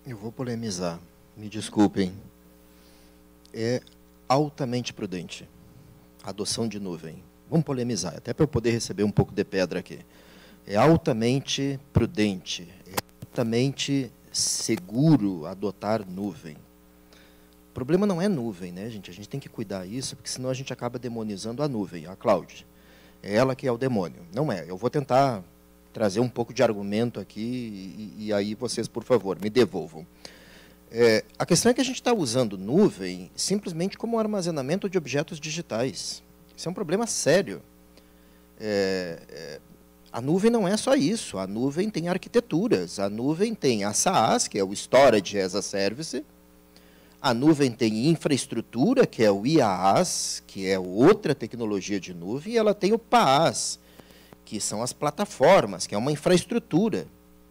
Eu vou polemizar, me desculpem. É altamente prudente a adoção de nuvem. Vamos polemizar, até para eu poder receber um pouco de pedra aqui. É altamente prudente, é altamente seguro adotar nuvem. O problema não é nuvem, né, gente? A gente tem que cuidar disso, porque senão a gente acaba demonizando a nuvem, a cloud. É ela que é o demônio. Não é. Eu vou tentar trazer um pouco de argumento aqui e aí vocês, por favor, me devolvam. A questão é que a gente está usando nuvem simplesmente como armazenamento de objetos digitais. Isso é um problema sério. A nuvem não é só isso. A nuvem tem arquiteturas. A nuvem tem a SaaS, que é o Storage as a Service. A nuvem tem infraestrutura, que é o IaaS, que é outra tecnologia de nuvem. E ela tem o PaaS, que são as plataformas, que é uma infraestrutura.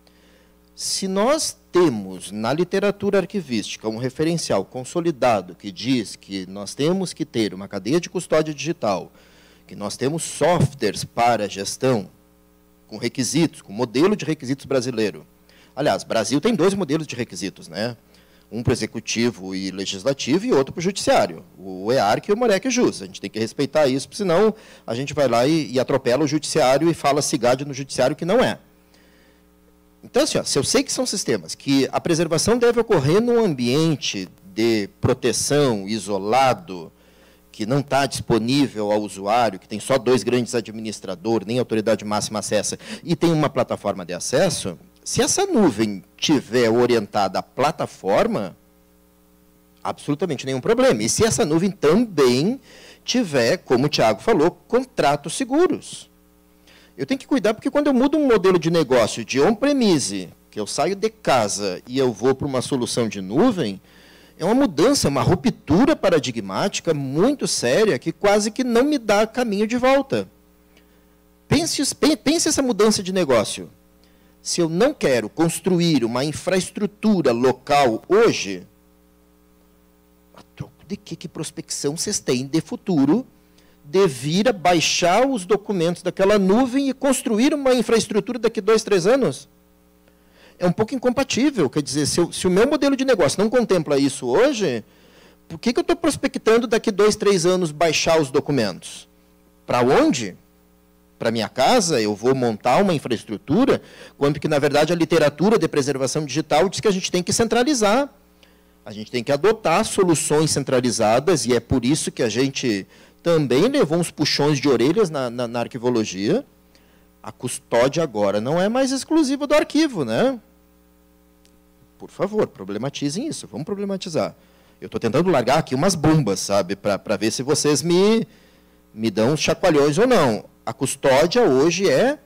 Se nós temos na literatura arquivística um referencial consolidado que diz que nós temos que ter uma cadeia de custódia digital, que nós temos softwares para gestão, com requisitos, com modelo de requisitos brasileiro. Aliás, o Brasil tem 2 modelos de requisitos, né? Um para o executivo e legislativo e outro para o judiciário, o EARC e o Morec Jus. A gente tem que respeitar isso, porque senão a gente vai lá e atropela o judiciário e fala CIGAD no judiciário, que não é. Então, assim, se eu sei que são sistemas que a preservação deve ocorrer num ambiente de proteção isolado, que não está disponível ao usuário, que tem só 2 grandes administradores, nem a autoridade máxima acessa, e tem uma plataforma de acesso, se essa nuvem tiver orientada à plataforma, absolutamente nenhum problema. E se essa nuvem também tiver, como o Thiago falou, contratos seguros. Eu tenho que cuidar, porque quando eu mudo um modelo de negócio de on-premise, que eu saio de casa e eu vou para uma solução de nuvem, é uma mudança, uma ruptura paradigmática muito séria, que quase que não me dá caminho de volta. Pense essa mudança de negócio. Se eu não quero construir uma infraestrutura local hoje, a troco de que prospecção vocês têm de futuro de vir a baixar os documentos daquela nuvem e construir uma infraestrutura daqui a 2, 3 anos? É um pouco incompatível. Quer dizer, se o meu modelo de negócio não contempla isso hoje, por que eu estou prospectando daqui a 2, 3 anos baixar os documentos? Para onde? Para minha casa, eu vou montar uma infraestrutura, quando que, na verdade, a literatura de preservação digital diz que a gente tem que centralizar. A gente tem que adotar soluções centralizadas, e é por isso que a gente também levou uns puxões de orelhas na arquivologia. A custódia agora não é mais exclusiva do arquivo, né? Por favor, problematizem isso, vamos problematizar. Eu estou tentando largar aqui umas bombas, sabe, para ver se vocês me dão uns chacoalhões ou não. A custódia hoje é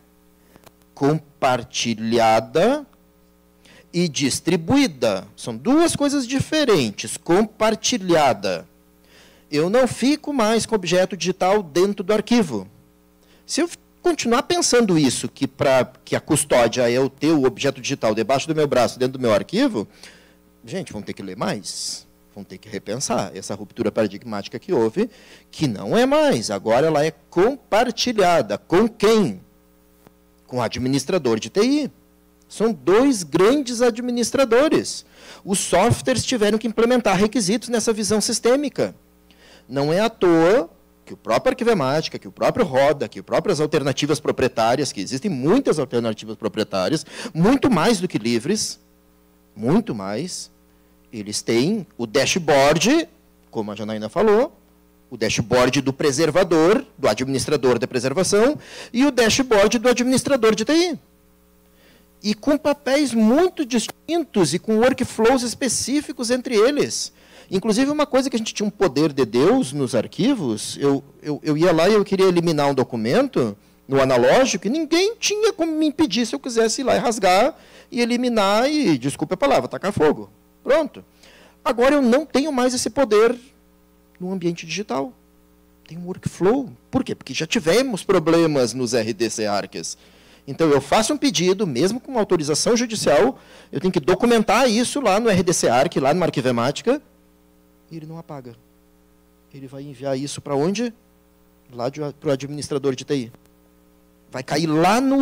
compartilhada e distribuída. São 2 coisas diferentes. Compartilhada. Eu não fico mais com objeto digital dentro do arquivo. Se eu continuar pensando isso, que a custódia é eu ter o objeto digital debaixo do meu braço, dentro do meu arquivo, gente, vão ter que ler mais. Vão ter que repensar essa ruptura paradigmática que houve, que não é mais. Agora ela é compartilhada. Com quem? Com o administrador de TI. São 2 grandes administradores. Os softwares tiveram que implementar requisitos nessa visão sistêmica. Não é à toa que o próprio Arquivemática, que o próprio Roda, que as próprias alternativas proprietárias, que existem muitas alternativas proprietárias, muito mais do que livres, muito mais. Eles têm o dashboard, como a Janaína falou, o dashboard do preservador, do administrador de preservação, e o dashboard do administrador de TI. E com papéis muito distintos e com workflows específicos entre eles. Inclusive, uma coisa que a gente tinha um poder de Deus nos arquivos, eu ia lá e eu queria eliminar um documento no analógico, e ninguém tinha como me impedir se eu quisesse ir lá e rasgar e eliminar e, desculpe a palavra, tacar fogo. Pronto. Agora eu não tenho mais esse poder no ambiente digital. Tem um workflow. Por quê? Porque já tivemos problemas nos RDC Arcs. Então, eu faço um pedido, mesmo com autorização judicial, eu tenho que documentar isso lá no RDC Arc, lá no Arquivemática, e ele não apaga. Ele vai enviar isso para onde? Lá para o administrador de TI. Vai cair lá no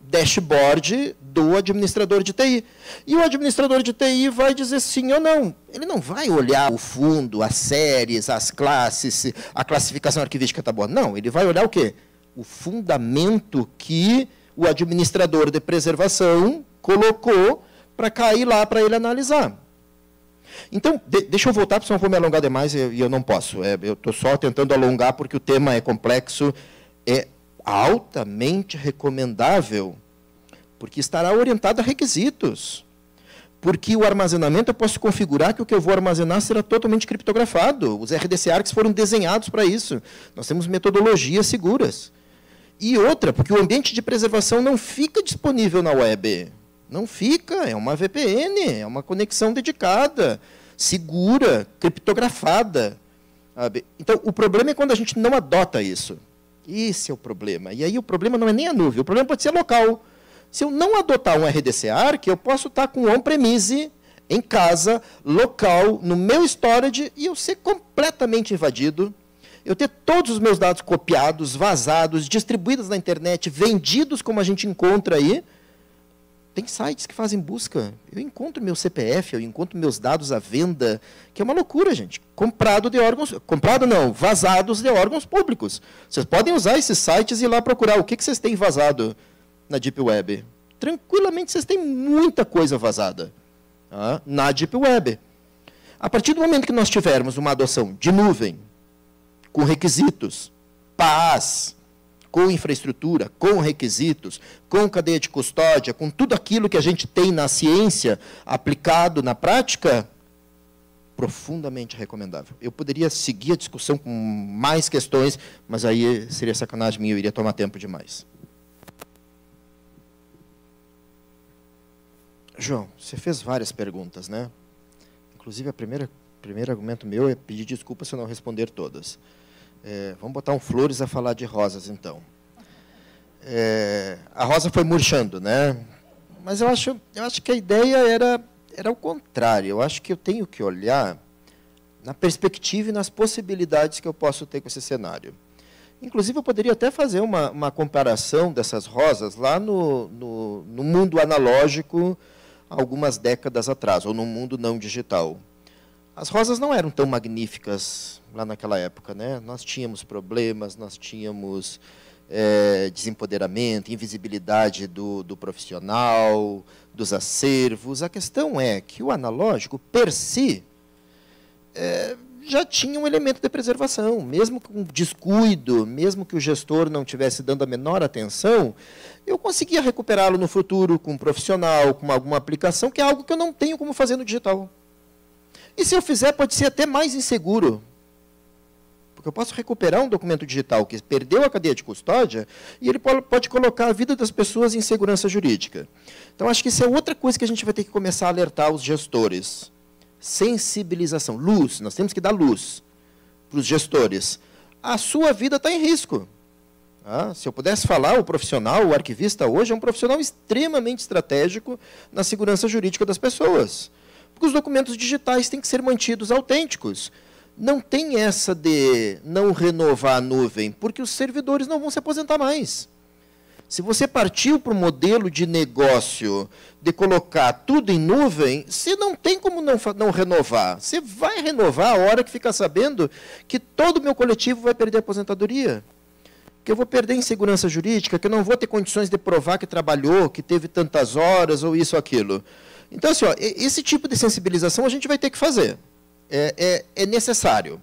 dashboard do administrador de TI. E o administrador de TI vai dizer sim ou não. Ele não vai olhar o fundo, as séries, as classes, a classificação arquivística está boa. Não, ele vai olhar o quê? O fundamento que o administrador de preservação colocou para cair lá para ele analisar. Então, deixa eu voltar, porque senão eu vou me alongar demais e eu não posso. Eu estou só tentando alongar porque o tema é complexo. É altamente recomendável, porque estará orientado a requisitos. Porque o armazenamento eu posso configurar que o que eu vou armazenar será totalmente criptografado. Os RDC ARCs foram desenhados para isso. Nós temos metodologias seguras. E outra, porque o ambiente de preservação não fica disponível na web. Não fica, é uma VPN, é uma conexão dedicada, segura, criptografada. Sabe? Então, o problema é quando a gente não adota isso. Esse é o problema. E aí o problema não é nem a nuvem, o problema pode ser local. Se eu não adotar um RDC ARC, eu posso estar com on-premise, em casa, local, no meu storage, e eu ser completamente invadido. Eu ter todos os meus dados copiados, vazados, distribuídos na internet, vendidos como a gente encontra aí. Tem sites que fazem busca. Eu encontro meu CPF, eu encontro meus dados à venda, que é uma loucura, gente. Comprado de órgãos... Comprado não, vazados de órgãos públicos. Vocês podem usar esses sites e ir lá procurar o que vocês têm vazado na Deep Web. Tranquilamente, vocês têm muita coisa vazada na Deep Web. A partir do momento que nós tivermos uma adoção de nuvem, com requisitos, PaaS, com infraestrutura, com requisitos, com cadeia de custódia, com tudo aquilo que a gente tem na ciência aplicado na prática, profundamente recomendável. Eu poderia seguir a discussão com mais questões, mas aí seria sacanagem minha, eu iria tomar tempo demais. João, você fez várias perguntas, né? Inclusive, o primeiro argumento meu é pedir desculpa se eu não responder todas. Vamos botar um flores a falar de rosas, então. A rosa foi murchando, né? Mas eu acho que a ideia era o contrário. Eu acho que eu tenho que olhar na perspectiva e nas possibilidades que eu posso ter com esse cenário. Inclusive, eu poderia até fazer uma comparação dessas rosas lá no mundo analógico, algumas décadas atrás, ou no mundo não digital. As rosas não eram tão magníficas lá naquela época, né? Nós tínhamos problemas, nós tínhamos desempoderamento, invisibilidade do profissional, dos acervos. A questão é que o analógico, per si, já tinha um elemento de preservação. Mesmo com descuido, mesmo que o gestor não estivesse dando a menor atenção, eu conseguia recuperá-lo no futuro com um profissional, com alguma aplicação, que é algo que eu não tenho como fazer no digital. E se eu fizer, pode ser até mais inseguro. Porque eu posso recuperar um documento digital que perdeu a cadeia de custódia e ele pode colocar a vida das pessoas em segurança jurídica. Então, acho que isso é outra coisa que a gente vai ter que começar a alertar os gestores. Sensibilização, luz, nós temos que dar luz para os gestores. A sua vida está em risco. Se eu pudesse falar, o profissional, o arquivista hoje é um profissional extremamente estratégico na segurança jurídica das pessoas. Porque os documentos digitais têm que ser mantidos autênticos. Não tem essa de não renovar a nuvem, porque os servidores não vão se aposentar mais. Se você partiu para o modelo de negócio de colocar tudo em nuvem, você não tem como não renovar. Você vai renovar a hora que ficar sabendo que todo o meu coletivo vai perder a aposentadoria. Que eu vou perder em segurança jurídica, que eu não vou ter condições de provar que trabalhou, que teve tantas horas, ou isso ou aquilo. Então, assim, esse tipo de sensibilização a gente vai ter que fazer. É necessário.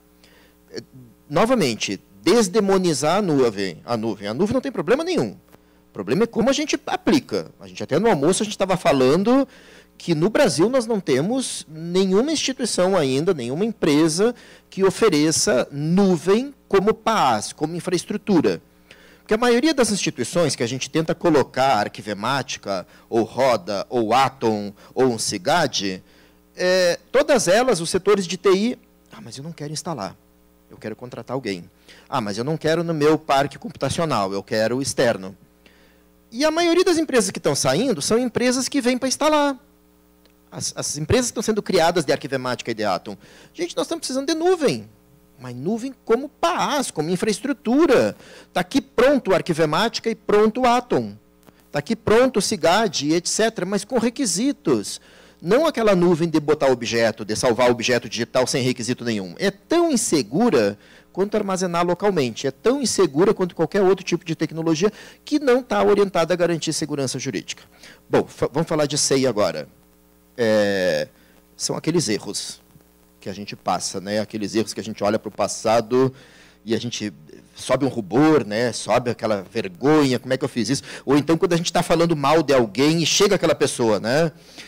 Novamente, desdemonizar a nuvem. A nuvem não tem problema nenhum. O problema é como a gente aplica. A gente até no almoço a gente estava falando que no Brasil nós não temos nenhuma instituição ainda, nenhuma empresa que ofereça nuvem como PaaS, como infraestrutura. Porque a maioria das instituições que a gente tenta colocar Arquivemática, ou Roda, ou Atom, ou um CIGAD, todas elas, os setores de TI, mas eu não quero instalar, eu quero contratar alguém. Mas eu não quero no meu parque computacional, eu quero externo. E a maioria das empresas que estão saindo são empresas que vêm para instalar. As empresas que estão sendo criadas de Arquivemática e de Atom. Gente, nós estamos precisando de nuvem. Mas nuvem como PaaS, como infraestrutura. Está aqui pronto o Arquivemática e pronto o Atom. está aqui pronto o SIGAD, etc., mas com requisitos. Não aquela nuvem de botar objeto, de salvar objeto digital sem requisito nenhum. É tão insegura quanto armazenar localmente. É tão insegura quanto qualquer outro tipo de tecnologia que não está orientada a garantir segurança jurídica. Bom, vamos falar de SEI agora. São aqueles erros que a gente passa, né? Aqueles erros que a gente olha para o passado e a gente sobe um rubor, né? Sobe aquela vergonha, como é que eu fiz isso? Ou então quando a gente está falando mal de alguém e chega aquela pessoa, né?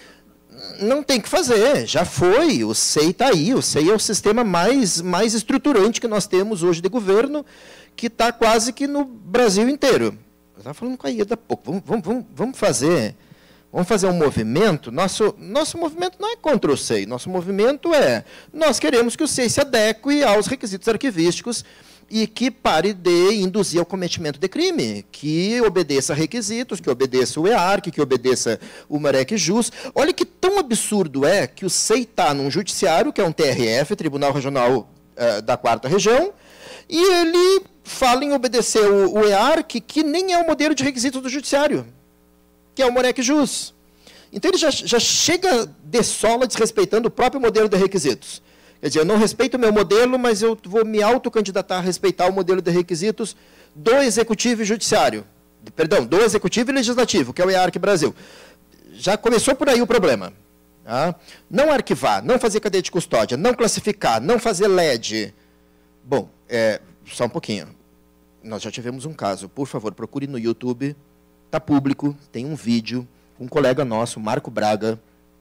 Não tem o que fazer, já foi, o SEI está aí, o SEI é o sistema mais estruturante que nós temos hoje de governo, que está quase que no Brasil inteiro. Eu estava falando com a Ieda há pouco, vamos fazer um movimento. Nosso movimento não é contra o SEI, nosso movimento nós queremos que o SEI se adeque aos requisitos arquivísticos e que pare de induzir ao cometimento de crime, que obedeça a requisitos, que obedeça o EARC, que obedeça o Marec Jus. Olha que tão absurdo é que o SEI está num judiciário, que é um TRF, Tribunal Regional da 4ª Região, e ele fala em obedecer o EARC, que nem é o modelo de requisitos do judiciário, que é o Marec Jus. Então, ele já chega de sola desrespeitando o próprio modelo de requisitos. Quer dizer, eu não respeito o meu modelo, mas eu vou me autocandidatar a respeitar o modelo de requisitos do Executivo e Judiciário. Perdão, do Executivo e Legislativo, que é o EARC Brasil. Já começou por aí o problema. Tá? Não arquivar, não fazer cadeia de custódia, não classificar, não fazer LED. Bom, só um pouquinho. Nós já tivemos um caso. Por favor, procure no YouTube. Está público, tem um vídeo. Um colega nosso, Marco Braga,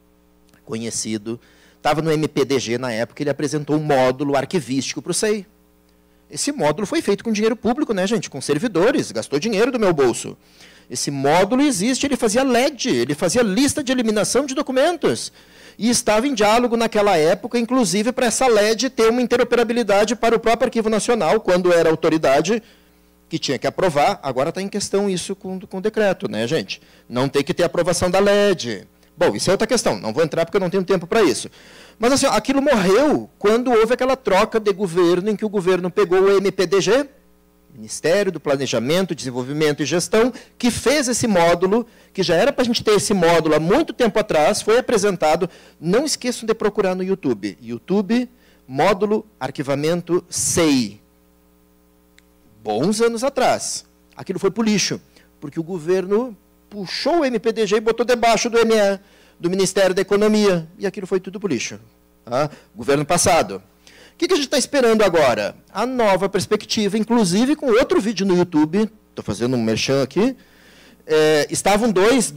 conhecido, estava no MPDG na época, ele apresentou um módulo arquivístico para o SEI. Esse módulo foi feito com dinheiro público, né, gente? Com servidores, gastou dinheiro do meu bolso. Esse módulo existe, ele fazia LED, ele fazia lista de eliminação de documentos. E estava em diálogo naquela época, inclusive, para essa LED ter uma interoperabilidade para o próprio Arquivo Nacional, quando era autoridade que tinha que aprovar. Agora está em questão isso com o decreto, né, gente? Não tem que ter aprovação da LED. Bom, isso é outra questão, não vou entrar porque eu não tenho tempo para isso. Mas assim, aquilo morreu quando houve aquela troca de governo em que o governo pegou o MPDG, Ministério do Planejamento, Desenvolvimento e Gestão, que fez esse módulo, que já era para a gente ter esse módulo há muito tempo atrás, foi apresentado. Não esqueçam de procurar no YouTube. YouTube, módulo, arquivamento, SEI. Bons anos atrás. Aquilo foi para o lixo, porque o governo puxou o MPDG e botou debaixo do ME, do Ministério da Economia, e aquilo foi tudo para o lixo. Tá? Governo passado. O que a gente está esperando agora? A nova perspectiva, inclusive com outro vídeo no YouTube, estou fazendo um merchan aqui, estavam dois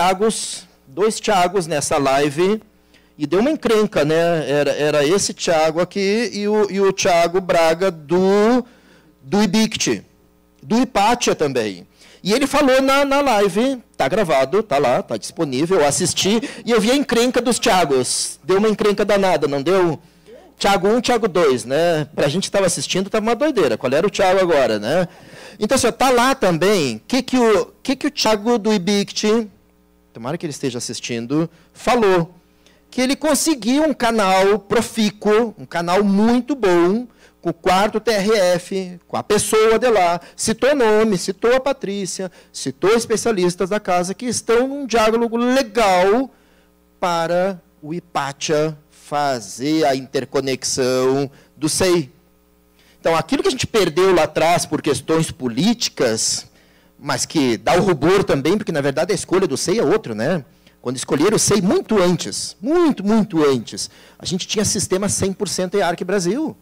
Thiagos nessa live, e deu uma encrenca, né? Era esse Thiago aqui e o Thiago Braga do IBICT, do IPATIA também. E ele falou na live, está gravado, está lá, está disponível, eu assisti, e eu vi a encrenca dos Thiagos. Deu uma encrenca danada, não deu? Thiago 1, Thiago 2, né? Para a gente que estava assistindo, estava uma doideira. Qual era o Thiago agora, né? Então, assim, está lá também, o que o Thiago do IBICT, tomara que ele esteja assistindo, falou. Que ele conseguiu um canal profícuo, um canal muito bom, com o 4º TRF, com a pessoa de lá, citou nome, citou a Patrícia, citou especialistas da casa que estão num diálogo legal para o IPATIA fazer a interconexão do SEI. Então, aquilo que a gente perdeu lá atrás por questões políticas, mas que dá o rubor também, porque, na verdade, a escolha do SEI é outro, né? Quando escolheram o SEI muito antes, muito antes, a gente tinha sistema 100% EARC Brasil.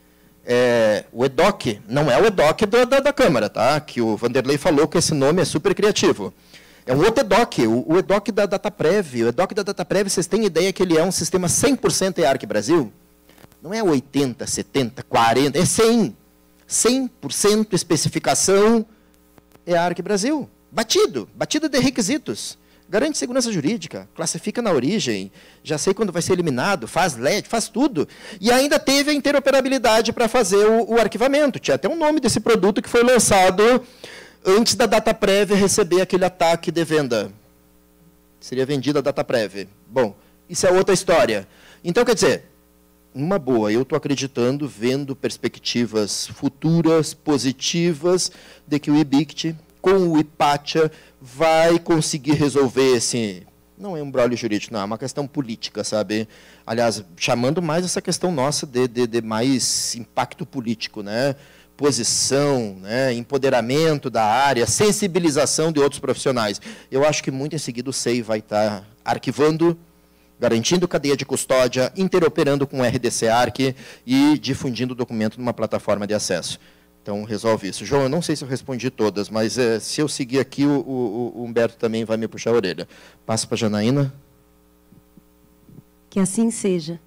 O EDOC, não é o EDOC da Câmara, tá? Que o Vanderlei falou que esse nome é super criativo. É um outro EDOC, o EDOC da DataPrev. O EDOC da DataPrev, vocês têm ideia que ele é um sistema 100% EARC Brasil? Não é 80, 70, 40, é 100. 100% especificação EARC Brasil. Batida de requisitos. Garante segurança jurídica, classifica na origem, já sei quando vai ser eliminado, faz LED, faz tudo. E ainda teve a interoperabilidade para fazer o arquivamento. Tinha até um nome desse produto que foi lançado antes da DataPrev receber aquele ataque de venda. Seria vendida a DataPrev. Bom, isso é outra história. Então, quer dizer, uma boa, eu estou acreditando, vendo perspectivas futuras, positivas, de que o IBICT, com o IPATIA, vai conseguir resolver esse... Não é um imbróglio jurídico, não, é uma questão política, sabe? Aliás, chamando mais essa questão nossa de mais impacto político, né? Posição, né? Empoderamento da área, sensibilização de outros profissionais. Eu acho que muito em seguida o SEI vai estar arquivando, garantindo cadeia de custódia, interoperando com o RDC-ARC e difundindo o documento numa plataforma de acesso. Então, resolve isso. João, eu não sei se eu respondi todas, mas se eu seguir aqui, o Humberto também vai me puxar a orelha. Passo para a Janaína. Que assim seja.